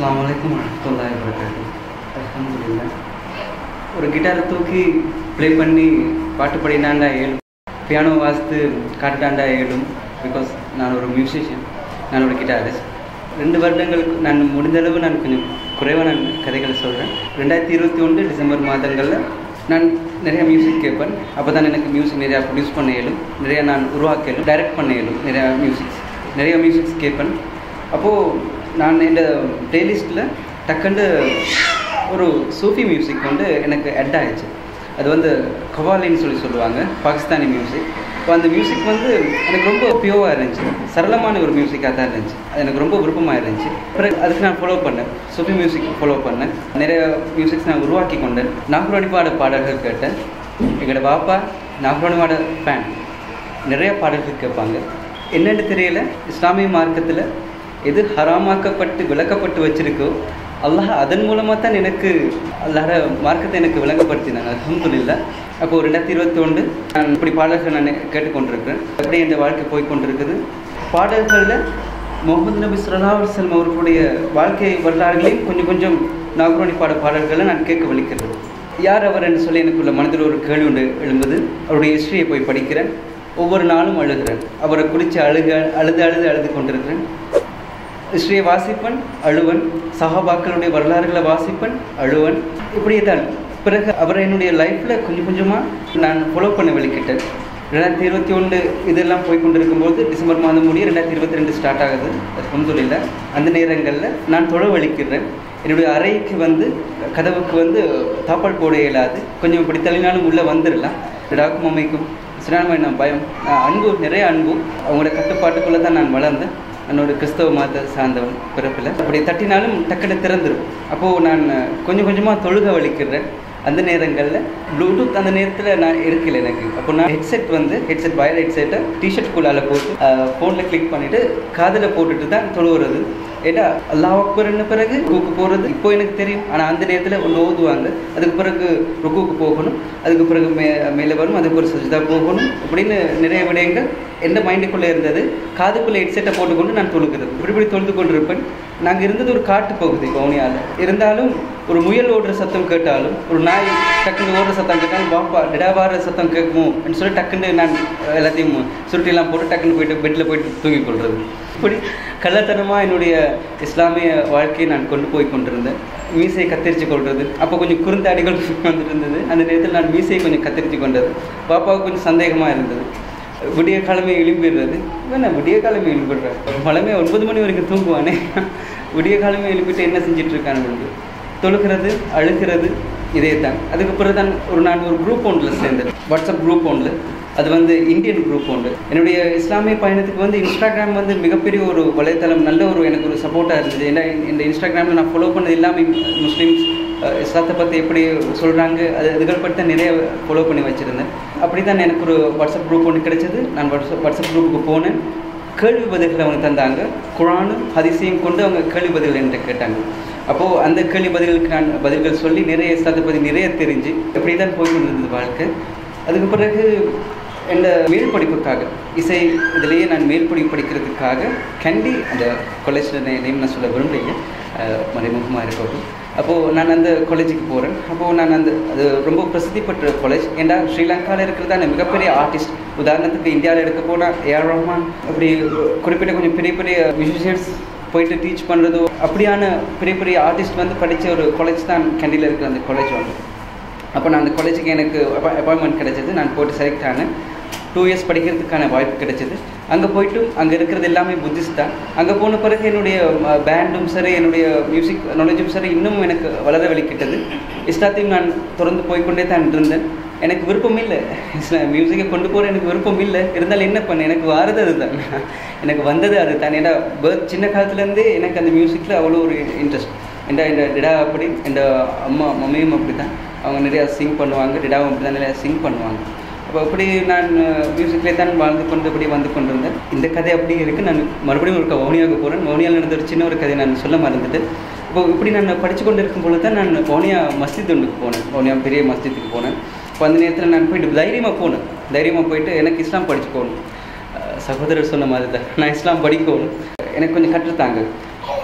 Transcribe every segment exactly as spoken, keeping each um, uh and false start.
அஸ்ஸலாமு அலைக்கும் வரஹ்மத்துல்லாஹி வபரகாத்துஹு. அல்ஹம்துலில்லாஹ். ஒரு கிட்டாரை தூக்கி ப்ளே பண்ணி பாட்டு பாடினாண்டா ஏழும், பியானோ வாசித்து காட்டுட்டாண்டா ஏழும். பிகாஸ் நான் ஒரு மியூசிஷியன், நான் ஒரு கிட்டாரிஸ்ட். ரெண்டு வருடங்களுக்கு நான் முடிந்தளவு நான் கொஞ்சம் குறைவாக நான் கதைகளை சொல்கிறேன். ரெண்டாயிரத்தி இருபத்தி ஒன்று டிசம்பர் மாதங்களில் நான் நிறையா மியூசிக் கேட்பேன். அப்போ தான் எனக்கு மியூசிக் நிறையா ப்ரொடியூஸ் பண்ண இயலும், நிறையா நான் உருவாக்க இயலும், டைரக்ட் பண்ண இயலும். நிறையா மியூசிக்ஸ் நிறையா மியூசிக்ஸ் கேட்பேன். அப்போது நான் இந்த ப்ளேலிஸ்ட்டில் டக்குண்டு ஒரு சூஃபி மியூசிக் வந்து எனக்கு அட் ஆகிடுச்சு. அது வந்து கவாலின்னு சொல்லி சொல்லுவாங்க, பாகிஸ்தானி மியூசிக். இப்போ அந்த மியூசிக் வந்து எனக்கு ரொம்ப பியூராக இருந்துச்சு, சரளமான ஒரு மியூசிக்காக தான் இருந்துச்சு. அது எனக்கு ரொம்ப விருப்பமாக இருந்துச்சு. பிறகு அதுக்கு நான் ஃபாலோ பண்ணேன், சூஃபி மியூசிக் ஃபாலோ பண்ணேன். நிறைய மியூசிக்ஸ் நான் உருவாக்கி கொண்டேன். நாகூராணிப்பாட பாடல்கள் கேட்டேன். எங்களோட பாப்பா நாகூராணிப்பாட ஃபேன். நிறைய பாடல்கள் கேட்பாங்க. என்னென்னு தெரியல, இஸ்லாமிய மார்க்கத்தில் எது ஹராமாக்கப்பட்டு விளக்கப்பட்டு வச்சிருக்கோ அல்லாஹ் அதன் மூலமாக தான் எனக்கு அல்லாஹ் மார்க்கத்தை எனக்கு விளங்கப்படுத்தினாங்க. அல்ஹம்துலில்லாஹ். அப்போது ரெண்டாயிரத்தி இருபத்தி ஒன்று நான் இப்படி பாடல்கள் நான் கேட்டுக்கொண்டிருக்கிறேன். எப்படி என் வாழ்க்கை போய்கொண்டிருக்குது. பாடல்களில் முகமது நபி ஸல்லல்லாஹு அலைஹி வஸல்லம் அவர்களுடைய வாழ்க்கை வரலாறுகளையும் கொஞ்சம் கொஞ்சம் நாகூராணி பாட பாடல்களை நான் கேட்க வலிக்கிறது. யார் அவர் என்று சொல்லி எனக்குள்ள மனதில் ஒரு கேள்வி ஒன்று எழும்புது. அவருடைய ஹிஸ்ட்ரியை போய் படிக்கிறேன். ஒவ்வொரு நாளும் அழுகிறேன். அவரை குறித்து அழுக அழுது அழுது அழுது கொண்டிருக்கிறேன். ஹிஸ்ட்ரியை வாசிப்பன், அழுவன். சஹாபாக்களுடைய வரலாறுகளை வாசிப்பன், அழுவன். இப்படியே தான். பிறகு அவரை என்னுடைய லைஃப்பில் கொஞ்சம் கொஞ்சமாக நான் ஃபாலோ பண்ண வெளிக்கிட்டேன். ரெண்டாயிரத்தி இருபத்தி ஒன்று இதெல்லாம் போய் கொண்டு இருக்கும்போது டிசம்பர் மாதம் முடிய ரெண்டாயிரத்தி இருபத்தி ரெண்டு ஸ்டார்ட் ஆகுது. அல்ஹம்துலில்லாஹ். அந்த நேரங்களில் நான் தொழ வலிக்கிறேன். என்னுடைய அறைக்கு வந்து கதவுக்கு வந்து தாப்பால் போட இயலாது. கொஞ்சம் இப்படி தள்ளினாலும் உள்ளே வந்துடலாம். டாக்கும் அம்மைக்கும் சினாமல் நான் பயம், அன்பு, நிறைய அன்பு. அவங்களோட கட்டுப்பாட்டுக்குள்ளே தான் நான் வளர்ந்தேன். என்னோட கிறிஸ்தவ மத சார்ந்தவன் பிறப்பில். அப்படி தட்டினாலும் டக்குன்னு திறந்துடும். அப்போது நான் கொஞ்சம் கொஞ்சமாக தொழுக வலிக்கிறேன். அந்த நேரங்களில் ப்ளூடூத் அந்த நேரத்தில் நான் இருக்கல எனக்கு. அப்போ நான் ஹெட்செட் வந்து ஹெட்செட் வயர் ஹெட்செட்டை டிஷர்ட்குள்ளால் போட்டு ஃபோனில் கிளிக் பண்ணிவிட்டு காதில் போட்டுட்டு தான் தொழுவுறது. ஏன்னா அல்லாஹ் அக்பர்னு பிறகு ருக்குக்கு போகிறது இப்போ எனக்கு தெரியும். ஆனால் அந்த நேரத்தில் ஒன்று ஓதுவாங்க, அதுக்கு பிறகு ருக்குக்கு போகணும், அதுக்கு பிறகு மே மேலே வரும், அதுக்கு ஒரு சஜ்தா போகணும், அப்படின்னு நிறைய விடயங்கள் எந்த மைண்டுக்குள்ளே இருந்தது. காதுக்குள்ளே ஹெட்செட்டை போட்டுக்கொண்டு நான் தொழுகிறது. இப்படி இப்படி தொழுது கொண்டு இருப்பேன். நாங்கள் இருந்தது ஒரு காட்டு பகுதி வவுனியாவில். இருந்தாலும் ஒரு முயல் ஓடுற சத்தம் கேட்டாலும், ஒரு நாய் டக்குன்னு ஓடுற சத்தம் கேட்டாலும், பாப்பா டிடாவார சத்தம் கேட்குமோ அப்படின்னு சொல்லி டக்குன்னு நான் எல்லாத்தையும் சுருட்டிலாம் போட்டு டக்குன்னு போயிட்டு பெட்டில் போயிட்டு தூங்கிக் கொள்வது. இப்படி கள்ளத்தனமாக என்னுடைய இஸ்லாமிய வாழ்க்கையை நான் கொண்டு போய் கொண்டிருந்தேன். மீசையை கத்தரித்து கொள்வது. அப்போ கொஞ்சம் குறுந்தாடிகள் வந்துட்டு இருந்தது. அந்த நேரத்தில் நான் மீசையை கொஞ்சம் கத்தரித்து கொண்டது. பாப்பாவுக்கு கொஞ்சம் சந்தேகமாக இருந்தது. விடிய காலமே எழுப்பிடுறது. வேணா விடிய காலமே எழுப்பிடுறேன். பழமே ஒன்பது மணி வரைக்கும் தூங்குவானே, விடிய காலமே எழுப்பிட்டு என்ன செஞ்சுட்டு இருக்கான்னு தொழுகிறது, அழுகிறது, இதே தான். அதுக்கப்புறம் தான் ஒரு நான் ஒரு குரூப் ஒன்றில் சேர்ந்தேன், வாட்ஸ்அப் குரூப் ஒன்று. அது வந்து இந்தியன் குரூப் ஒன்று. என்னுடைய இஸ்லாமிய பயணத்துக்கு வந்து இன்ஸ்டாகிராம் வந்து மிகப்பெரிய ஒரு வலைத்தளம், நல்ல ஒரு எனக்கு ஒரு சப்போர்ட்டாக இருந்தது. ஏன்னா இந்த இன்ஸ்டாகிராமில் நான் ஃபாலோ பண்ணது எல்லாமே முஸ்லீம்ஸ் இஸ்லாத்தை பற்றி எப்படி சொல்கிறாங்க, அது அதுகள் பற்றி தான் நிறைய ஃபாலோ பண்ணி வச்சுருந்தேன். அப்படி தான் எனக்கு ஒரு வாட்ஸ்அப் குரூப் ஒன்று கிடைச்சது. நான் வாட்ஸ்அப் வாட்ஸ்அப் குரூப்புக்கு போனேன். கேள்வி பதில்களை அவங்க தந்தாங்க. குர்ஆனும் ஹதீஸையும் கொண்டு அவங்க கேள்வி பதில்கள் என்கிட்ட கேட்டாங்க. அப்போது அந்த கேள்வி பதில்களுக்கு நான் பதில்கள் சொல்லி நிறைய இஸ்லாத்தை பற்றி நிறைய தெரிஞ்சு எப்படி தான் போய் கொண்டிருந்தது வாழ்க்கை. அதுக்கு பிறகு என் மேல் படிப்புக்காக இசை இதிலேயே நான் மேல் படிப்பு படிக்கிறதுக்காக கண்டி அந்த காலேஜில் நேம் நான் சொல்ல விரும்பலைங்க, மறைமுகமாக இருக்கட்டும். அப்போது நான் அந்த காலேஜுக்கு போகிறேன். அப்போது நான் அந்த அது ரொம்ப பிரசித்தி பெற்ற காலேஜ். ஏன்னா ஸ்ரீலங்காவில் இருக்கிறதான மிகப்பெரிய ஆர்டிஸ்ட், உதாரணத்துக்கு இந்தியாவில் எடுக்க போனால் ஏஆர் ரஹ்மான், அப்படி குறிப்பிட்ட கொஞ்சம் பெரிய பெரிய மியூசிஷியன்ஸ் போயிட்டு டீச் பண்ணுறதோ அப்படியான பெரிய பெரிய ஆர்டிஸ்ட் வந்து படித்த ஒரு காலேஜ் தான் கேண்டியில் இருக்கிற அந்த காலேஜ் வந்து. அப்போ நான் அந்த காலேஜுக்கு எனக்கு அப்பாயின்மெண்ட் கிடைச்சது. நான் போய்ட்டு செலக்ட் ஆனேன். டூ இயர்ஸ் படிக்கிறதுக்கான வாய்ப்பு கிடைச்சிது. அங்கே போய்ட்டு அங்கே இருக்கிறது எல்லாமே புத்திஸ்ட் தான். அங்கே போன பிறகு என்னுடைய பேண்டும் சரி, என்னுடைய மியூசிக் நாலேஜும் சரி இன்னும் எனக்கு வளர வலிக்கிட்டது. இஸ்லாத்தையும் நான் தொடர்ந்து போய்கொண்டே தான் இருந்தேன். எனக்கு விருப்பம் இல்லை, இஸ்லாம் மியூசிக்கை கொண்டு போகிற எனக்கு விருப்பம் இல்லை. இருந்தாலும் என்ன பண்ணேன், எனக்கு வாரது அது தான், எனக்கு வந்தது அது தான். ஏன்னா பேர்த் சின்ன காலத்துலேருந்தே எனக்கு அந்த மியூசிக்கில் அவ்வளோ ஒரு இன்ட்ரெஸ்ட். என்ற இந்த டிடா அப்படி, என் அம்மா மம்மியும் அப்படி தான், அவங்க நிறையா சிங் பண்ணுவாங்க. டிடாவும் அப்படி தான் நிறையா சிங் பண்ணுவாங்க. அப்போ அப்படி நான் மியூசிக்லேயே தான் வாழ்ந்து கொண்டு அப்படி வந்து கொண்டிருந்தேன். இந்த கதை அப்படி இருக்குது. நான் மறுபடியும் ஒரு வவுனியாவுக்கு போகிறேன். வவுனியாவில் நடந்த ஒரு சின்ன ஒரு கதை நான் சொல்ல மறந்துட்டு. இப்போ இப்படி நான் படித்து கொண்டு இருக்கும் பொழுது தான் நான் வவுனியா மஸ்ஜித் ஒன்றுக்கு போனேன். வவுனியா பெரிய மஸ்ஜித்துக்கு போனேன். இப்போ அந்த நேரத்தில் நான் போய்ட்டு தைரியமாக போனேன். தைரியமாக போயிட்டு எனக்கு இஸ்லாம் படிச்சுக்கோணும். சகோதரர் சொன்ன மாதிரி தான் நான் இஸ்லாம் படிக்கணும், எனக்கு கொஞ்சம் கற்றுத்தாங்க.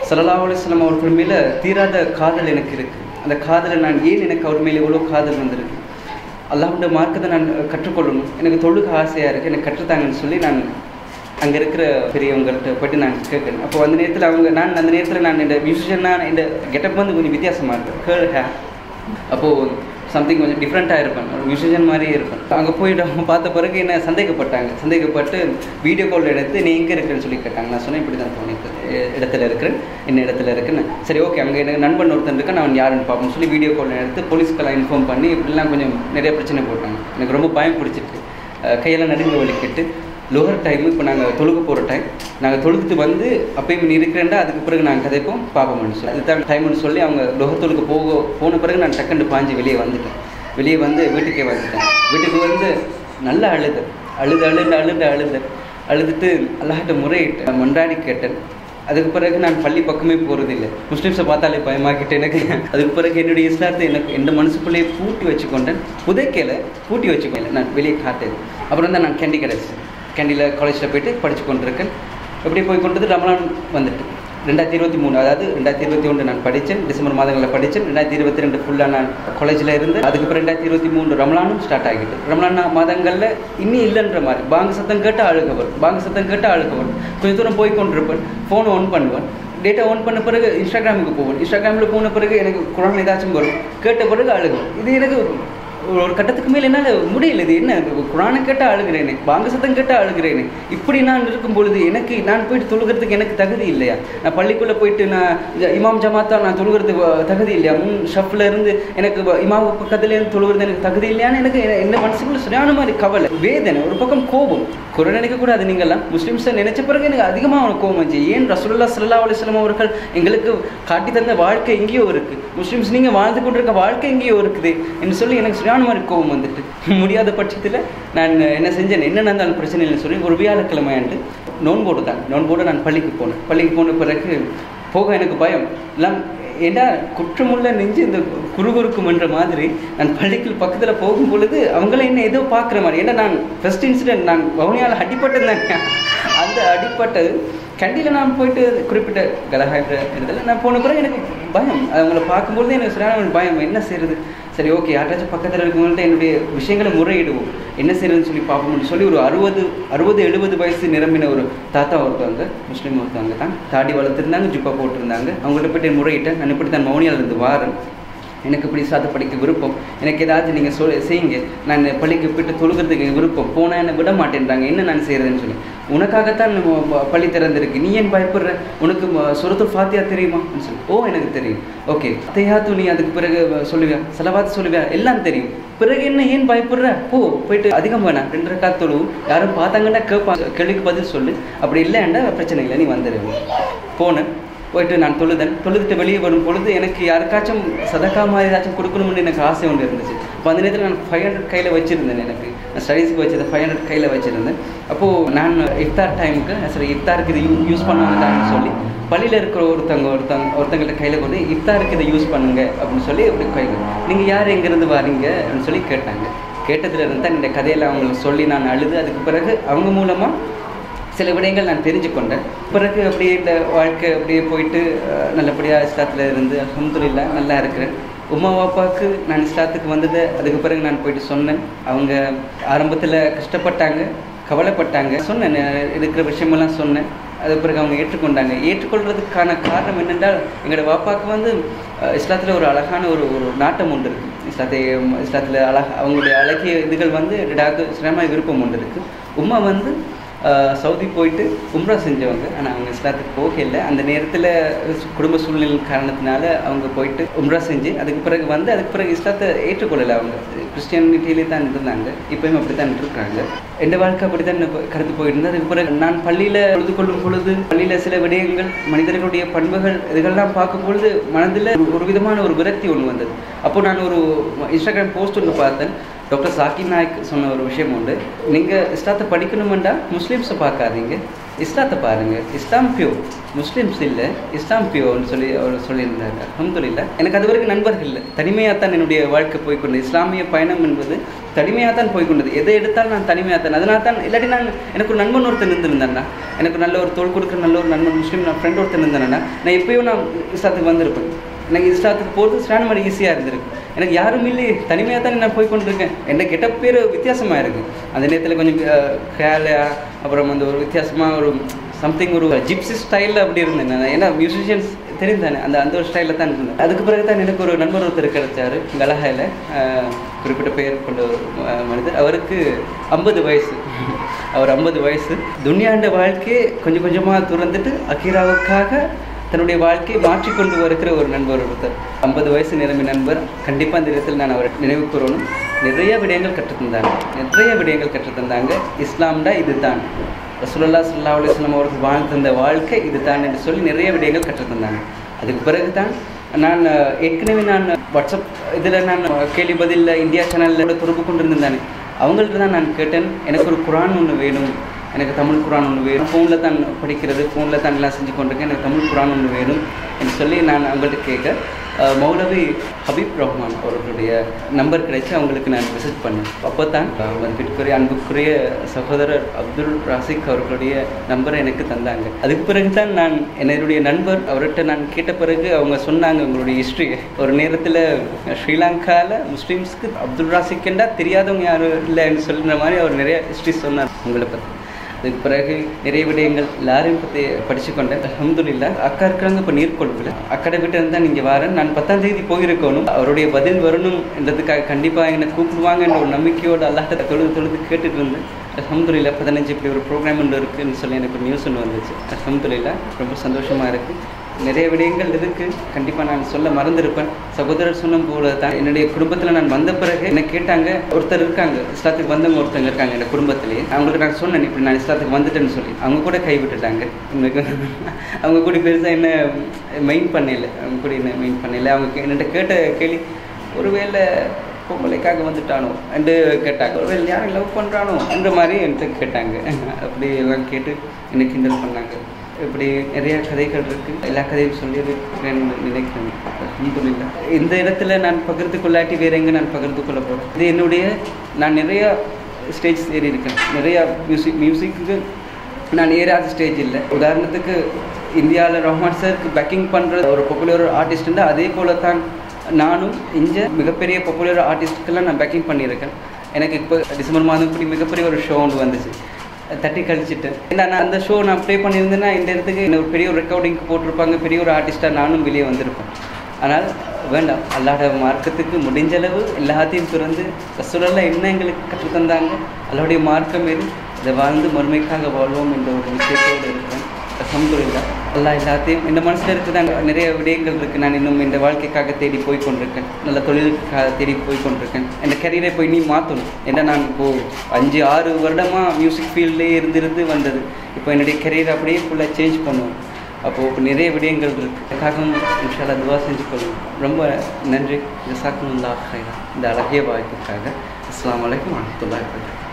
ஸல்லல்லாஹு அலைஹி வஸல்லம் அவர்கள் மேலே தீராத காதல் எனக்கு இருக்குது. அந்த காதலை நான் ஏன் எனக்கு அவர் மேலே எவ்வளோ காதல் வந்திருக்கு, அல்லாஹ்வுடைய மார்க்கத்தை நான் கற்றுக்கொள்ளணும், எனக்கு தொழுக ஆசையாக இருக்குது, எனக்கு கற்றுத்தாங்கன்னு சொல்லி நான் அங்கே இருக்கிற பெரியவங்கள்ட்ட போய்ட்டு நான் கேட்குறேன். அப்போ அந்த நேரத்தில் அவங்க நான் அந்த நேரத்தில் நான் இந்த மியூசிஷியனாக இந்த கெட்டப் வந்து கொஞ்சம் வித்தியாசமாக இருக்குது, கேர்ள் ஹேர். அப்போது சம்திங் கொஞ்சம் டிஃப்ரெண்ட்டாக இருப்பேன், ஒரு மியூசிஷியன் மாதிரியே இருப்பேன். அங்கே போய்ட்டு அவங்க பார்த்த பிறகு என்ன சந்தேகப்பட்டாங்க. சந்தேகப்பட்டு வீடியோ கால் எடுத்து நீ எங்கே இருக்கிறேன்னு சொல்லி கேட்டாங்க. நான் சொன்னேன் இப்படி தான் தோணிக்கு இடத்துல இருக்கிறேன், என்ன இடத்துல இருக்குன்னு. சரி ஓகே, அங்கே எனக்கு நண்பன் ஒருத்தன் இருக்கேன், நான் யாருன்னு பார்ப்போம் சொல்லி வீடியோ கால் எடுத்து போலீஸ்க்கெல்லாம் இன்ஃபார்ம் பண்ணி இப்படிலாம் கொஞ்சம் நிறைய பிரச்சனை போட்டாங்க. எனக்கு ரொம்ப பயம் பிடிச்சிட்டு கையெல்லாம் நடுங்க வலிக்கிட்டு லோகர் டைமு. இப்போ நாங்கள் தொழுக போகிற டைம், நாங்கள் தொழுதுட்டு வந்து அப்பயும் நீ இருக்கிறேன்டா அதுக்கு பிறகு நாங்கள் கதைப்போம் பார்ப்போம்னு சொல்லி அதுதான் டைம்னு சொல்லி அவங்க லோகர் தொழுக போக போன பிறகு நான் டக்குண்டு பாஞ்சு வெளியே வந்துட்டேன். வெளியே வந்து வீட்டுக்கே வந்துட்டேன். வீட்டுக்கு வந்து நல்லா அழுது அழுது அழுது அழுது அழுது அழுதுட்டு அல்லாஹ்ட்ட முறையிட்டு மன்றாடி கேட்டேன். அதுக்கு பிறகு நான் பள்ளி பக்கமே போகிறதில்லை, முஸ்லீம்ஸை பார்த்தாலே பயமாக்கிட்டு எனக்கு. அதுக்கு பிறகு என்னுடைய இஸ்லாத்தை எனக்கு எந்த மனசுக்குள்ளேயே பூட்டி வச்சுக்கொண்டேன். புதைக்கையில் பூட்டி வச்சுக்கோங்க, நான் வெளியே காட்டேன். அப்புறம் தான் நான் கேண்டி கிடச்சேன். கேண்டியில் காலேஜில் போய்ட்டு படித்து கொண்டிருக்கேன். எப்படி போய் கொண்டது ரமலான் வந்துட்டு ரெண்டாயிரத்தி இருபத்தி மூணு அதாவது ரெண்டாயிரத்தி இருபத்தி ஒன்று நான் படித்தேன், டிசம்பர் மாதங்களில் படித்தேன். ரெண்டாயிரத்தி இருபத்தி ரெண்டு ஃபுல்லாக நான் காலேஜில் இருந்து அதுக்கப்புறம் ரெண்டாயிரத்தி இருபத்தி மூணு ரமலானும் ஸ்டார்ட் ஆகிட்டு. ரமலான் மாதங்களில் இன்னும் இல்லைன்ற மாதிரி பாங்கு சத்தம் கேட்டு அழுகவன், பாங்கு சத்தம் கேட்டு அழுகவன். கொஞ்சம் தூரம் போய் கொண்டிருப்பேன், ஃபோனை ஆன் பண்ணுவேன். டேட்டா ஆன் பண்ண பிறகு இன்ஸ்டாகிராமுக்கு போவேன். இன்ஸ்டாகிராமில் போன பிறகு எனக்கு குரான் ஏதாச்சும் வரும், கேட்ட பிறகு அழுகும். இது எனக்கு ஒரு கட்டத்துக்கு மேலே என்னால் முடியல. இது என்ன, குரானை கேட்டால் அழுகிறேனே, பாங்கு சத்தம் கேட்டால் அழுகிறேனே. இப்படி நான் இருக்கும் பொழுது எனக்கு நான் போயிட்டு தொழுகிறதுக்கு எனக்கு தகுதி இல்லையா? நான் பள்ளிக்குள்ளே போயிட்டு நான் இமாம் ஜமாத்தா நான் தொழுகிறதுக்கு தகுதி இல்லையா? முன் ஷஃப்பில் இருந்து எனக்கு இமாம் பக்கத்துலேருந்து தொழுகிறது எனக்கு தகுதி இல்லையான்னு எனக்கு என்ன மனசுக்குள்ள சரியான மாதிரி கவலை, வேதனை, ஒரு பக்கம் கோபம். குறை நினைக்கக்கூடாது. நீங்கள்லாம் முஸ்லீம்ஸை நினைச்ச பிறகு எனக்கு அதிகமாக அவனுக்கு கோபம் வந்துச்சு. ஏன் ரசூலுல்லாஹி ஸல்லல்லாஹு அலைஹி வஸல்லம் அவர்கள் எங்களுக்கு காட்டி தந்த வாழ்க்கை எங்கேயோ இருக்குது, முஸ்லீம்ஸ் நீங்கள் வாழ்ந்து கொண்டிருக்க வாழ்க்கை எங்கேயோ இருக்குது என்று சொல்லி எனக்கு சரியான மாதிரி கோபம் வந்துட்டு முடியாத பட்சத்தில் நான் என்ன செஞ்சேன், என்ன நடந்தாலும் பிரச்சனை இல்லைன்னு சொல்லி ஒரு வியாழக்கிழமையாண்டு நோன்போடு தான் நோன்போடு நான் பள்ளிக்கு போனேன். பள்ளிக்கு போன பிறகு போக எனக்கு பயம் எல்லாம், ஏன்னா குற்றமுள்ள நெஞ்சு இந்த குறுகுறுக்கும் என்ற மாதிரி நான் பள்ளிக்கு பக்கத்தில் போகும் பொழுது அவங்கள என்ன ஏதோ பார்க்குற மாதிரி. ஏன்னா நான் ஃபர்ஸ்ட் இன்சிடென்ட் நான் வவுனியால் அடிப்பட்டது தானே, அந்த அடிப்பட்டது கண்டியில் நான் போயிட்டு குறிப்பிட்ட கலகாய்கிற இடத்துல நான் போன பிறகு எனக்கு பயம். அவங்கள பார்க்கும்பொழுது எனக்கு சரியான பயம், என்ன செய்கிறது. சரி ஓகே, யாராச்சும் பக்கத்தில் இருக்கவங்கள்ட்ட என்னுடைய விஷயங்களை முறையிடுவோம், என்ன செய்யறதுன்னு சொல்லி பார்ப்போம்னு சொல்லி ஒரு அறுபது அறுபது எழுபது வயசு நிரம்பின ஒரு தாத்தா ஒருத்தவங்க, முஸ்லீம் ஒருத்தவங்க தான், தாடி வளர்த்துருந்தாங்க, ஜுப்பா போட்டிருந்தாங்க. அவங்கள்ட்ட போய்ட்டு முறையிட்டேன். நான் இப்படி தான் மௌனியாலேருந்து வாரேன், எனக்கு இப்படி சாத்த படிக்க விருப்பம், எனக்கு ஏதாச்சும் நீங்கள் சொல் செய்யுங்க, நான் பள்ளிக்கு போய்ட்டு தொழுகிறதுக்கு விருப்பம், போனால் என்னை விட மாட்டேன்றாங்க, என்ன நான் செய்கிறதுன்னு சொல்லி. உனக்காகத்தான் பள்ளி திறந்திருக்கு, நீ ஏன் பயப்படுற, உனக்கு சூரத்துல் ஃபாத்திஹா தெரியுமான்னு சொல்லி. ஓ எனக்கு தெரியும். ஓகே, தஹியாத்து நீ அதுக்கு பிறகு சொல்லுவியா, ஸலவாத் சொல்லுவியா, எல்லாம் தெரியும், பிறகு என்ன ஏன் பயப்படுற, போ போயிட்டு அதிகம் வேணாம், ரெண்டு ரக்காத் தொழு, யாரும் பார்த்தாங்கன்னா கேட்பாங்க, கேள்விக்கு பதில் சொல்லு, அப்படி இல்லைன்னா பிரச்சனை இல்லை, நீ வந்துடுவேன். போனேன், போயிட்டு நான் தொழுதேன். தொழுதுட்டு வெளியே வரும் பொழுது எனக்கு யாருக்காச்சும் சதக்கா மாதிரி ஏதாச்சும் கொடுக்கணும்னு எனக்கு ஆசை ஒன்று இருந்துச்சு. அப்போ அந்த நேரத்தில் நான் ஃபைவ் ஹண்ட்ரட் கையில் வச்சுருந்தேன், எனக்கு நான் ஸ்டடீஸ்க்கு வச்சது ஃபைவ் ஹண்ட்ரட் கையில் வச்சுருந்தேன். அப்போது நான் இஃப்தார் டைமுக்கு சரி இஃப்தாருக்கு இது யூ யூஸ் பண்ணுவாங்கன்னு சொல்லி பள்ளியில் இருக்கிற ஒருத்தவங்க ஒருத்தவங்க ஒருத்தங்கள்ட்ட கையில் கொண்டு இஃப்தாருக்கு இதை யூஸ் பண்ணுங்க அப்படின்னு சொல்லி அப்படி கை, நீங்கள் யார் எங்கேருந்து வாரீங்க அப்படின்னு சொல்லி கேட்டாங்க. கேட்டதுல இருந்து தான் இந்த கதையில் அவங்களுக்கு சொல்லி நான் அழுது, அதுக்கு பிறகு அவங்க மூலமாக சில விடயங்கள் நான் தெரிஞ்சு கொண்டேன். பிறகு அப்படியே இந்த வாழ்க்கை அப்படியே போயிட்டு நல்லபடியாக இஸ்லாத்தில் இருந்து அல்ஹம்துலில்லாஹ் நல்லா இருக்கிறேன். உம்மா வாப்பாவுக்கு நான் இஸ்லாத்துக்கு வந்ததை அதுக்கு பிறகு நான் போயிட்டு சொன்னேன். அவங்க ஆரம்பத்தில் கஷ்டப்பட்டாங்க, கவலைப்பட்டாங்க, சொன்னேன் இருக்கிற விஷயமெல்லாம் சொன்னேன். அதுக்கு பிறகு அவங்க ஏற்றுக்கொண்டாங்க. ஏற்றுக்கொள்றதுக்கான காரணம் என்னென்றால் எங்களோட வாப்பாவுக்கு வந்து இஸ்லாத்தில் ஒரு அழகான ஒரு ஒரு நாட்டம் ஒன்று இருக்குது. இஸ்லாத்தை இஸ்லாத்தில் அழகா அவங்களுடைய அழகிய இதுகள் வந்து டாக்டர் சிரம விருப்பம் ஒன்று இருக்குது. உம்மா வந்து சவுதி போயிட்டு உம்ரா செஞ்சவங்க, ஆனால் அவங்க இஸ்லாத்துக்கு போகலை. அந்த நேரத்தில் குடும்ப சூழ்நிலை காரணத்தினால அவங்க போயிட்டு உம்ரா செஞ்சு அதுக்கு பிறகு வந்து அதுக்கு பிறகு இஸ்லாத்தை ஏற்றுக்கொள்ளலை. அவங்க கிறிஸ்டியானிட்டியிலே தான் இருந்தாங்க, இப்போயும் அப்படி தான் இருக்கிறாங்க. எந்த வாழ்க்கை அப்படி தான் கடந்து போயிருந்தது. அதுக்கு பிறகு நான் பள்ளியில் பொழுது கொள்ளும் பொழுது பள்ளியில் சில விடயங்கள் மனிதர்களுடைய பண்புகள் இதெல்லாம் பார்க்கும் பொழுது மனதில் ஒரு விதமான ஒரு விரக்தி ஒன்று வந்தது. அப்போ நான் ஒரு இன்ஸ்டாகிராம் போஸ்ட் ஒன்று பார்த்தேன். டாக்டர் ஜாகிர் நாயக் சொன்ன ஒரு விஷயம் உண்டு, நீங்கள் இஸ்லாத்தை படிக்கணுமெண்டா முஸ்லீம்ஸை பார்க்காதீங்க, இஸ்லாத்தை பாருங்கள், இஸ்லாம் பியோ, முஸ்லீம்ஸ் இல்லை இஸ்லாம் பியோன்னு சொல்லி அவர் சொல்லியிருந்தாங்க. அல்ஹம்துலில்லாஹ் எனக்கு அது வரைக்கும் நண்பர்கள் இல்லை, தனிமையாக தான் என்னுடைய வாழ்க்கை போய்கொண்டு இஸ்லாமிய பயணம் என்பது தனிமையாக தான் போய்கொண்டது. எதை எடுத்தாலும் நான் தனிமையாக தான். அதனால தான் இல்லாட்டி நான் எனக்கு ஒரு நண்பன் ஒருத்தர் இருந்திருந்தேன்னா, எனக்கு நல்ல ஒரு தோல் கொடுக்குற நல்ல ஒரு நண்பன் முஸ்லீம் நான் ஃப்ரெண்ட் ஒருத்தர் இருந்தேன்னா நான் எப்பயும் நான் இஸ்லாத்துக்கு வந்திருப்பேன். எனக்கு இஸ்லாத்துக்கு போகிறது ஸ்டாண்ட் மாதிரி ஈஸியாக இருந்திருக்கு. எனக்கு யாரும் இல்லையே, தனிமையாக தான் நான் போய் கொண்டிருக்கேன். என் கெட்ட பேர் வித்தியாசமாக இருக்குது. அந்த நேரத்தில் கொஞ்சம் கேலையாக, அப்புறம் வந்து ஒரு வித்தியாசமாக ஒரு சம்திங் ஒரு ஜிப்சி ஸ்டைலில் அப்படி இருந்தேன் நான். ஏன்னா மியூசிஷியன்ஸ் தெரியும் தானே, அந்த அந்த ஒரு ஸ்டைலில் தான் இருந்தேன். அதுக்கு பிறகு தான் எனக்கு ஒரு நண்பர் ஒருத்தர் கிடைச்சார் கலஹாயில், குறிப்பிட்ட பெயர் கொண்ட ஒரு மனிதர். அவருக்கு ஐம்பது வயசு அவர் ஐம்பது வயசு துன்யாண்ட வாழ்க்கையை கொஞ்சம் கொஞ்சமாக துறந்துட்டு அக்கீராவுக்காக தன்னுடைய வாழ்க்கையை மாற்றிக்கொண்டு வருகிற ஒரு நண்பர் ஒருத்தர். ஐம்பது வயசு நிரம்பி நண்பர். கண்டிப்பாக இந்த இடத்தில் நான் அவரை நினைவு கூறணும். நிறைய விடயங்கள் கற்றுத்தந்தாங்க நிறைய விடயங்கள் கற்றுத்தந்தாங்க இஸ்லாம்டா இது தான், ரசூலுல்லாஹி ஸல்லல்லாஹு அலைஹி வஸல்லம் அவர்கள் வாழ்ந்து தந்த வாழ்க்கை இது தான் என்று சொல்லி நிறைய விடயங்கள் கற்றுத்தந்தாங்க. அதுக்கு பிறகு தான் நான் ஏற்கனவே நான் வாட்ஸ்அப் இதில் நான் கேள்வி பதிலில் இந்தியா சேனலில் தொடர்பு கொண்டு இருந்தேன். அவங்கள்ட்ட தான் நான் கேட்டேன், எனக்கு ஒரு குரான் ஒன்று வேணும், எனக்கு தமிழ் குரான் ஒன்று வேணும், ஃபோனில் தான் படிக்கிறது, ஃபோனில் தான் எல்லாம் செஞ்சு கொண்டிருக்கேன், எனக்கு தமிழ் குரான் ஒன்று வேணும் என்று சொல்லி நான் அவங்கள்ட்ட கேட்க மௌலவி ஹபீப் ரஹ்மான் அவர்களுடைய நம்பர் கிடைச்சி அவங்களுக்கு நான் மெசேஜ் பண்ணேன். அப்போ தான் மதிப்பிற்குரிய அன்புக்குரிய சகோதரர் அப்துல் ராசிக் அவர்களுடைய நம்பரை எனக்கு தந்தாங்க. அதுக்கு பிறகு தான் நான் என்னுடைய நண்பர் அவர்கிட்ட நான் கேட்ட பிறகு அவங்க சொன்னாங்க உங்களுடைய ஹிஸ்ட்ரி. ஒரு நேரத்தில் ஸ்ரீலங்காவில் முஸ்லீம்ஸ்க்கு அப்துல் ராசிக் என்றால் தெரியாதவங்க யாரும் இல்லைன்னு சொல்கிற மாதிரி அவர் நிறைய ஹிஸ்ட்ரி சொன்னார் உங்களை பற்றி. அதுக்கு பிறகு நிறைய விடயங்கள் எல்லாரையும் பற்றி படித்து கொண்டேன். அல்ஹம்துலில்லாஹ். அக்கா இருக்கிறாங்க இப்போ நீர்கொழும்பில். அக்கடை விட்டு இருந்தால் நீங்கள் வரேன், நான் பத்தாம் தேதி போயிருக்கணும், அவருடைய பதில் வரணும் என்றதுக்காக கண்டிப்பாக என்னை கூப்பிடுவாங்கன்ற ஒரு நம்பிக்கையோடு அல்லாஹ்ட்ட தொழுது தொழுது கேட்டுட்டு இருந்தேன். அல்ஹம்துலில்லாஹ். பதினஞ்சு இப்படி ஒரு ப்ரோக்ராம் ஒன்று இருக்குதுன்னு சொல்லி எனக்கு ஒரு நியூஸ் ஒன்று வந்துச்சு. அல்ஹம்துலில்லாஹ். ரொம்ப சந்தோஷமாக இருக்குது. நிறைய விடயங்கள் இருக்குது, கண்டிப்பாக நான் சொல்ல மறந்துருப்பேன். சகோதரர் சொன்ன போல தான் என்னுடைய குடும்பத்தில் நான் வந்த பிறகு என்ன கேட்டாங்க, ஒருத்தர் இருக்காங்க இஸ்லாத்துக்கு வந்தவங்க ஒருத்தங்க இருக்காங்க என் குடும்பத்திலேயே. அவங்களுக்கு நான் சொன்னேன் இப்படி நான் இஸ்லாத்துக்கு வந்துட்டேன்னு சொல்லி. அவங்க கூட கைவிட்டுட்டாங்க. இன்னைக்கு அவங்க கூட பெருசாக என்ன மெயின் பண்ணல, அவங்க கூட என்ன மெயின் பண்ணல. அவங்க என்கிட்ட கேட்ட கேள்வி, ஒருவேளை பொம்பளைக்காக வந்துட்டானோ என்று கேட்டாங்க, ஒருவேளை யாரும் லவ் பண்ணுறானோ என்ற மாதிரி என்கிட்ட கேட்டாங்க. அப்படி எல்லாம் கேட்டு என்னை கிண்டல் பண்ணாங்க. இப்படி நிறைய கதைகள் இருக்குது, எல்லா கதையும் சொல்லியிருக்கேன்னு நினைக்கிறேன். அல்ஹம்துலில்லாஹ். இந்த இடத்துல நான் பகிர்ந்து கொள்ளாட்டி வேறு எங்கே நான் பகிர்ந்து கொள்ள போகிறேன். இது என்னுடைய நான் நிறைய ஸ்டேஜ் ஏறி இருக்கேன். நிறையா மியூசிக் மியூசிக்கு நான் ஏறாத ஸ்டேஜ் இல்லை. உதாரணத்துக்கு இந்தியாவில் ரஹ்மான் சாருக்கு பேக்கிங் பண்ணுற ஒரு பாப்புலர் ஆர்டிஸ்ட்டுன்னா அதே போல தான் நானும் இங்கே மிகப்பெரிய பாப்புலர் ஆர்டிஸ்ட்டுக்கெல்லாம் நான் பேக்கிங் பண்ணியிருக்கேன். எனக்கு இப்போ டிசம்பர் மாதம் இப்படி மிகப்பெரிய ஒரு ஷோ ஒன்று வந்துச்சு, தட்டி கழிச்சிட்டு. ஏன்னா நான் அந்த ஷோ நான் ப்ளே பண்ணியிருந்தேன்னா இந்த இடத்துக்கு என்ன ஒரு பெரிய ஒரு ரெக்கார்டிங்க்கு போட்டிருப்பாங்க, பெரிய ஒரு ஆர்டிஸ்ட்டாக நானும் வெளியே வந்திருப்பேன். ஆனால் வேண்டாம், அல்லாஹ்வுடைய மார்க்கத்துக்கு முடிஞ்சளவு எல்லாத்தையும் திறந்து ரசூலுல்லாஹ் என்ன எங்களுக்கு கற்றுத்தந்தாங்க, அல்லாஹ்வுடைய மார்க்கம் எது, அதை வாழ்ந்து மறுமைக்காக வாழ்வோம் என்ற ஒரு விஷயத்தோடு இருக்கிறேன். அல்ஹம்துலில்லாஹ். அல்லாஹ் எல்லாத்தையும் இந்த மனசில் இருக்குதாங்க. நிறைய விடயங்கள் இருக்குது. நான் இன்னும் இந்த வாழ்க்கைக்காக தேடி போய் கொண்டிருக்கேன், நல்ல தொழிலுக்காக தேடி போய் கொண்டிருக்கேன். என் கரியரை போய் நீ மாற்றணும். ஏன்னா நான் இப்போது அஞ்சு ஆறு வருடமாக மியூசிக் ஃபீல்ட்லேயே இருந்திருந்து வந்தது. இப்போ என்னுடைய கரியரை அப்படியே ஃபுல்லாக சேஞ்ச் பண்ணுவோம். அப்போது இப்போ நிறைய விடயங்கள் இருக்குது. அதுக்காகவும் இன்ஷா அல்லாஹ் துவா செஞ்சு கொள்ளும். ரொம்ப நன்றி. ஜஸாக்குமுல்லாஹ் ஹைரா இந்த அழகிய வாய்ப்புக்காக. அஸ்ஸலாமு அலைக்கும் வரஹ்மத்துல்லாஹி வபரகாத்துஹு.